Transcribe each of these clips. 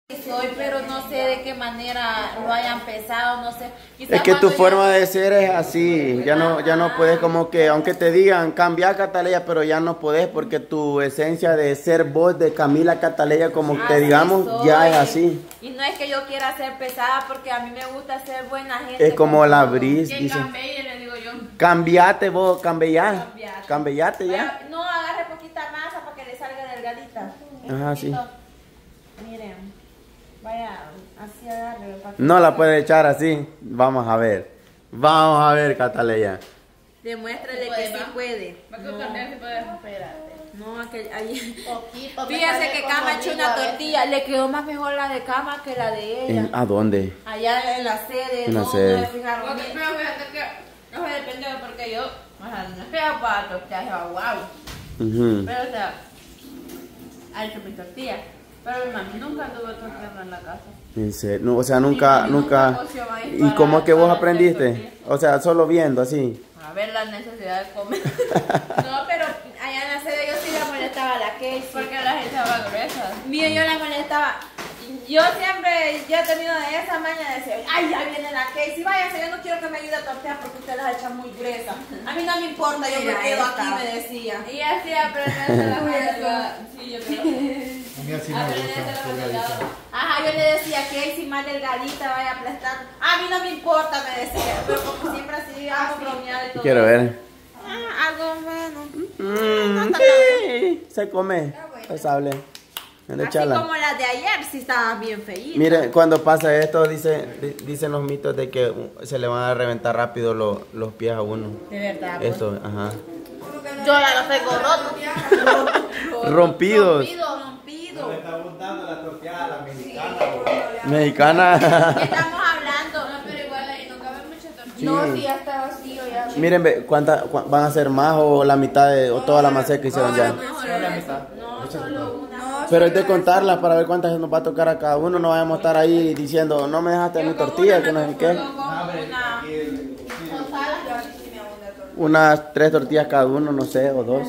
Soy, pero no sé de qué manera lo hayan pesado, no sé. Es que tu forma de ser es así, ya no puedes como que, aunque te digan cambiar Cataleya, pero ya no puedes porque tu esencia de ser vos de Camila Cataleya, como te digamos, soy. ya es así. Y no es que yo quiera ser pesada porque a mí me gusta ser buena gente. Es como la Bris, dice. le digo yo. Cambiate vos, cambiate ya. No, agarre poquita masa para que le salga delgadita. Ajá, sí. Miren. Vaya, así agarre. No la puede echar así. Vamos a ver. Vamos a ver, Cataleya. Demuéstrale que sí puede. No, ahí. Fíjese que Cama echó una tortilla. Le quedó más mejor la de Cama que la de ella. ¿A dónde? Allá en la sede. En la sede. No fijaron. Pero fíjate que no depende porque yo. No es feo para tortillas, wow. Pero o sea, ha hecho mi tortilla. Pero mi mami nunca anduvo torteando en la casa. ¿En serio? No, o sea, nunca. ¿Y cómo es que vos aprendiste? O sea, solo viendo así. A ver la necesidad de comer. No, pero allá en la sede yo sí la molestaba a la Casey. Porque las echaba gruesas. Mira, yo la molestaba. Yo siempre, yo he tenido esa maña de decir, ay, ya viene la Casey, váyase, yo no quiero que me ayude a tortear porque usted las echa muy gruesas. A mí no me importa, yo me quedo aquí, me decía. Y así aprenderse la maña. Sí, yo creo. A mí así me gusta. Ajá, yo le decía, Casey, más delgadita, vaya aplastando. A mí no me importa, me decía. Pero como siempre así, algo bromeado y todo. Quiero ver. Algo bueno. Sí, se come. Pasable. Así como las de ayer, sí estaban bien feitas. Mire, cuando pasa esto, dicen los mitos de que se le van a reventar rápido los pies a uno. De verdad. Esto, ajá. Yo ya los tengo rotos. Rompidos. Rompidos. Me está gustando la tortilla a la mexicana. Mexicana. Estamos hablando. No, pero igual ahí no cabe mucha tortilla. Sí. No, sí, ya está vacío ya. Miren, van a ser más o la mitad o toda la maceta que hicieron ya. Solo la mitad. No, solo una. Pero es de contarlas para ver cuántas nos va a tocar a cada uno. No vayamos a estar ahí diciendo, no me dejaste mi tortilla, que no sé qué. Unas 3 tortillas cada uno, no sé, o 2.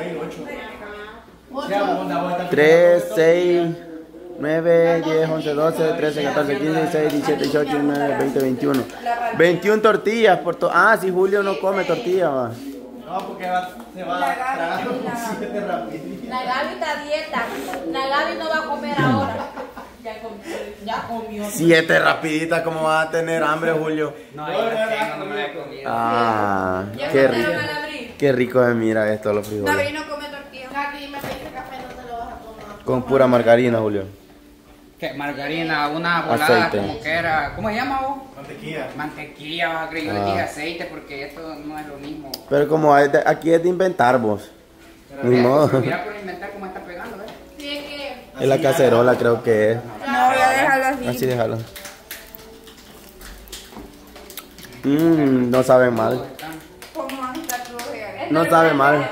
3, 6, 9, 10, 11, 12, 13, 14, 15, 16, 17, 18, 19, 20, 21. 21 tortillas por todo. Ah, si Julio no come tortilla, va. No, porque se va a tragar como 7 rapidito. La Gaby está a dieta. La Gaby no va a comer ahora. Ya comió. 7 rapiditas, ¿cómo vas a tener hambre, Julio? No, yo no me he comido. Ah, qué rico. Qué rico se mira esto, los frijoles. Gaby no come tortilla. Gaby me pediste café, no te lo vas a comer. Con pura margarina, Julio. ¿Qué? Margarina, una volada Aceite. como que era. ¿Cómo se llama vos? Mantequilla. Mantequilla, creo. Yo le dije aceite porque esto no es lo mismo. Pero como aquí es de inventar vos. Pero Ni modo. mira por inventar cómo está pegando, ¿ves? Sí, es que. Es la cacerola, creo que es. No, ya déjalo así. Así déjalo. No sabe mal. ¿Cómo van a estar tú? No sabe mal.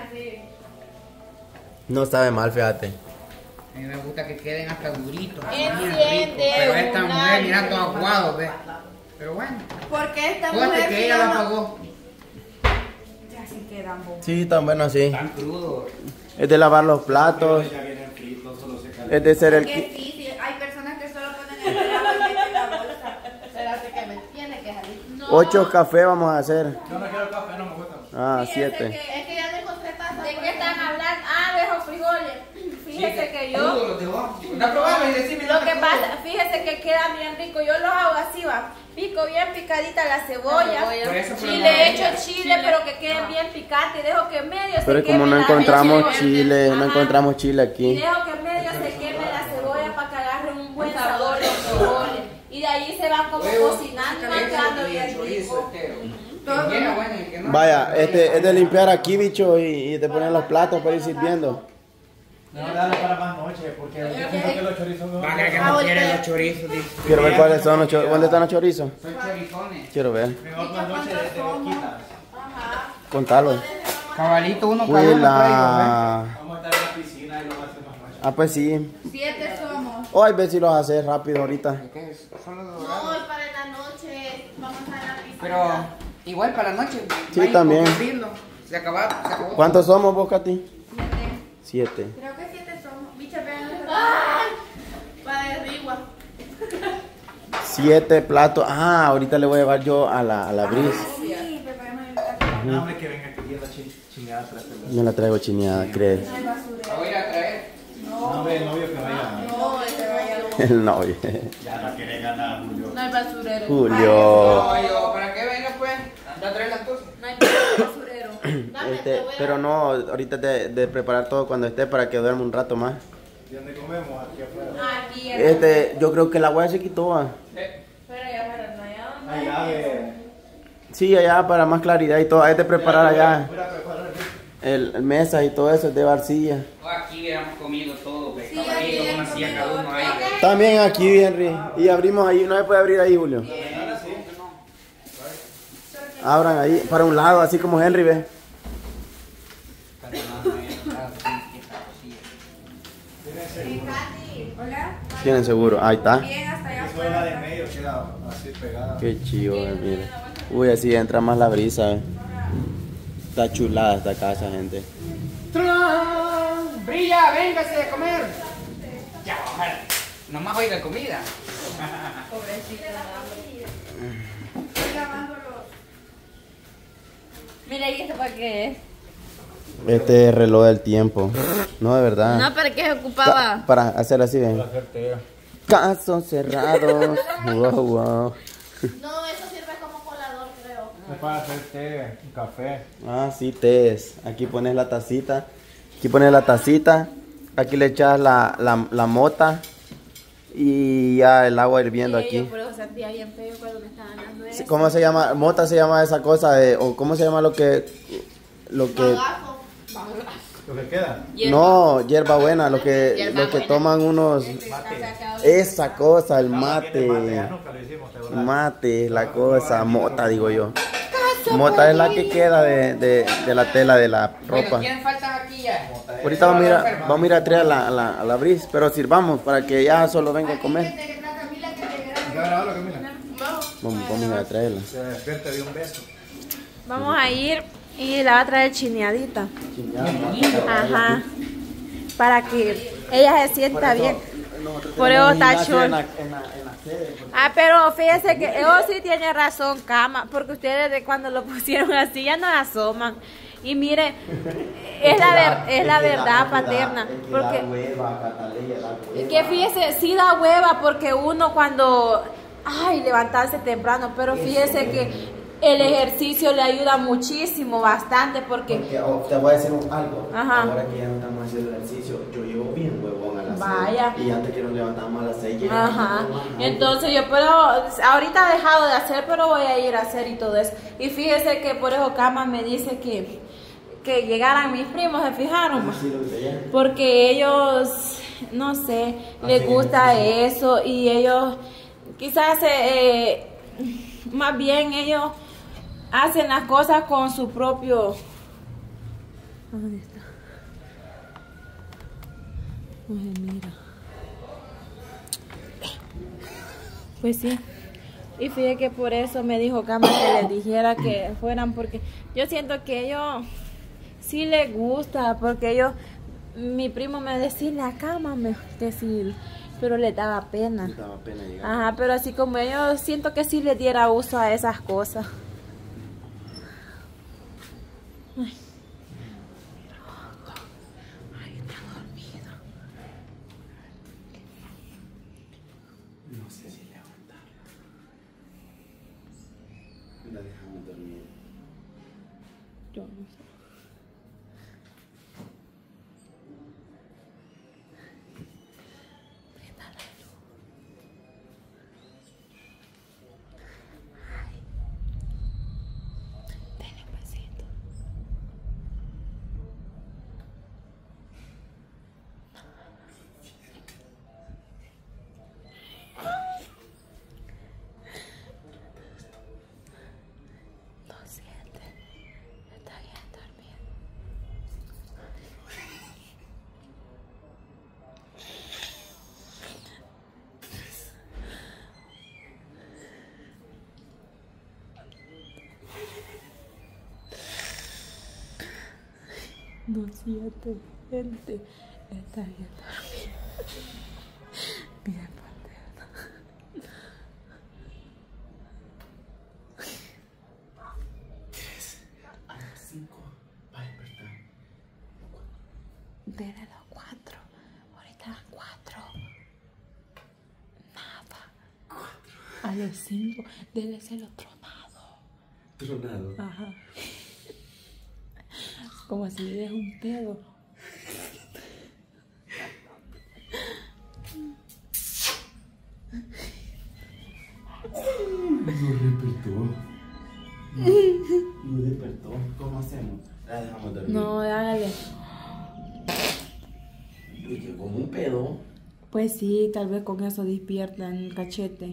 No sabe mal, fíjate. A mí me gusta que queden hasta duritos. Enciende Pero esta una mujer, mira, todo luz. aguado, ¿ves? Pero bueno. Porque esta Fíjate mujer. que ella la pagó. Ya sí quedan bobos. Sí, tan bueno así. Tan crudo. Es de lavar los platos. Ya vienen fritos, solo se calienta. Es de ser el... Que sí, sí, hay personas que solo ponen el agua y meten la bolsa. Espérate que me tiene que salir. No. 8 cafés vamos a hacer. Yo no quiero café, no me gusta. Ah, Fíjese 7. Es que ya dejó 3 tazas. ¿De qué están hablando? Ah, dejo frijoles. Fíjese que yo. Crudo los dejó. Da probarlo y decime. Lo que pasa, fíjese que queda bien rico. Yo los hago así, va. Pico bien picadita la cebolla. Por eso, pero Y no le echo venga. chile, pero que queden bien picantes. Y dejo que medio Pero se como queme no la encontramos cebolla. chile, no Ajá. encontramos chile Y aquí. dejo que medio se queme la cebolla para que agarre un buen sabor los frijoles. Y de ahí se van como cocinando y van quedando bien rico. Vaya, es de limpiar aquí, bicho, y te ponen los platos para ir sirviendo. No, dale para más noche, porque yo siento que los chorizos no Va a creer que no quieren los chorizos, dice. Quiero ver cuáles son los chorizos. ¿Dónde están los chorizos? Son chorizones. Quiero ver. Mejor más noche de boquitas. Contalos. Cabalito uno para uno. Huela. Vamos a estar en la piscina y lo hacemos más noche. Ah, pues sí. 7 somos. Hoy ver si los haces rápido ahorita. ¿Qué es? Son los No, dorados. es para la noche. Vamos a la piscina. Pero igual para la noche. Sí, Vaya, también. con abrirlo. Se acabó. ¿Cuántos somos vos, Katy? 7. 7. Creo que 7 somos. Bicha, vean. ¡Ay! Para derribar. lengua. 7 platos. Ah, ahorita le voy a llevar yo a la Bris. Sí, preparemos el taco. No, hombre, que venga aquí la chingada atrás. Yo la traigo chineada, ¿crees? No hay basurero. La voy a ir a traer. No, hombre, el novio que vaya. No, ese vaya. El novio. Ya no quiere ganar, Julio. No hay basurero. Julio. No, yo, ¿para qué venga pues? ¿Va a traer las cosas? No hay basurero. Dame, te voy a Pero no, ahorita de preparar todo cuando esté para que duerma un rato más. ¿Y dónde comemos? Aquí afuera. Aquí, Yo creo que la hueá se quitó. pero ya para no, ya Ay, ave. Sí, allá para más claridad y todo. Hay de preparar allá Mira, preparar. el mesa y todo eso es de arcilla. Aquí hubiéramos comido todo, Sí, caballito, aquí una silla cada uno ahí. También aquí, Henry. Y abrimos ahí. No se puede abrir ahí, Julio. Abran ahí, para un lado, así como Henry ve. Hola. Tienen seguro. Ahí está. Bien, hasta allá Eso es la de medio, queda así pegada. Qué chido, mire. Uy, así entra más la brisa. Está chulada esta casa, gente. ¡Trán! ¡Brilla! ¡Véngase a comer! Ya, ojalá. Nomás oiga comida. Mira, ¿y esto para qué es? Este es reloj del tiempo. No, de verdad. No, ¿para qué se ocupaba? Para hacer así, ven. Casos cerrados. Wow, wow. No, eso sirve como colador, creo. Es para hacer té, un café. Ah, sí, tés. Aquí pones la tacita. Aquí pones la tacita. Aquí le echas la mota. Y ya el agua hirviendo Sí, aquí. yo por eso sentía bien feo cuando me estaban dando eso. ¿Cómo se llama? Mota se llama esa cosa de, o cómo se llama lo que Bagazo. ¿Lo que queda? no, hierba buena, lo que Hierbabuena. toman unos, esa cosa, el mate, Ya nunca lo hicimos, ¿te acuerdas? mate, la cosa, mota digo yo. Mota es la que queda de la tela de la Bueno, ropa. ¿quién falta aquí ya? Ahorita vamos a ir a traer a la Bris, pero sirvamos para que ya solo venga a comer. ¿Ya grabó, Camila? Vamos a ir a traerla. Se despierta de un beso. Vamos a ir y la va a traer chineadita. Ajá. Para que ella se sienta bien. Por eso está chulo. Ah, pero fíjese que ellos sí tiene razón, cama, porque ustedes de cuando lo pusieron así ya no asoman. Y mire, es la verdad paterna, porque y que fíjese, sí da hueva porque uno cuando, levantarse temprano, pero fíjese que el ejercicio le ayuda muchísimo, bastante, porque te voy a decir algo. Ajá. Ahora que ya no estamos haciendo ejercicio, yo llevo bien huevón a las 6. Vaya. Y antes que nos levantamos a las 6. Ajá, entonces yo puedo, ahorita he dejado de hacer, pero voy a ir a hacer y todo eso. Y fíjese que por eso Cama me dice que llegaran mis primos, ¿se fijaron? Porque ellos, no sé, les gusta eso y ellos, quizás, más bien ellos hacen las cosas con su propio... ¿Dónde está? Ay, mira. Pues sí. Y fíjate que por eso me dijo Cama que les dijera que fueran, porque yo siento que ellos sí les gusta, porque ellos, mi primo me decía a Cama decir, pero le daba pena. Me daba pena llegar. Ajá, pero así como ellos, siento que sí les diera uso a esas cosas. Ay. Ay, está dormido. No sé si levantarla. La dejamos dormir. Yo no sé. Denle un besito. No siente. Está bien dormido. No siente, gente. Está bien dormido. Miren, Pantera. A los 5, déleselo tronado. Tronado. Ajá. Como si le des un pedo. No despertó. ¿Cómo hacemos? La dejamos dormir. No, hágale. Y que como un pedo. Pues sí, tal vez con eso despiertan el cachete.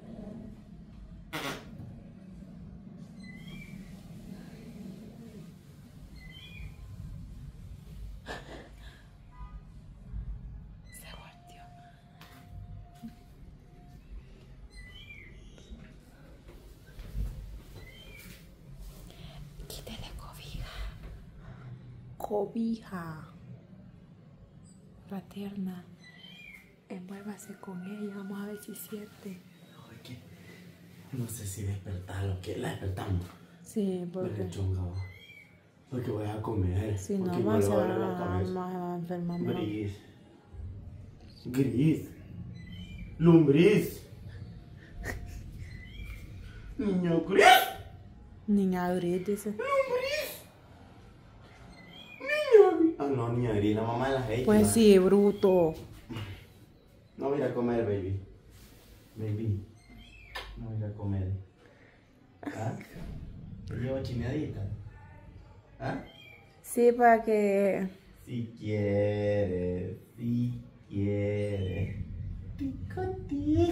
Se volteó. Quítale cobija. Cobija. Paterna. Envuélvase con ella, vamos a ver si siente. No sé si despertarlo, que la despertamos. Sí, porque Porque voy a comer. si no, porque más se me va duele la cabeza. a enfermar. Gris. Gris. Lumbriz. Niño gris. Niña gris, dice. Lumbriz. Niño gris. Ah, no, niña gris, la mamá de las X. Pues sí, bruto. No voy a ir a comer, baby. Baby. No voy a ir a comer. ¿Ah? ¿Te llevo chineadita? ¿Ah? Sí, para que... Si quiere, si quiere. Picotilla.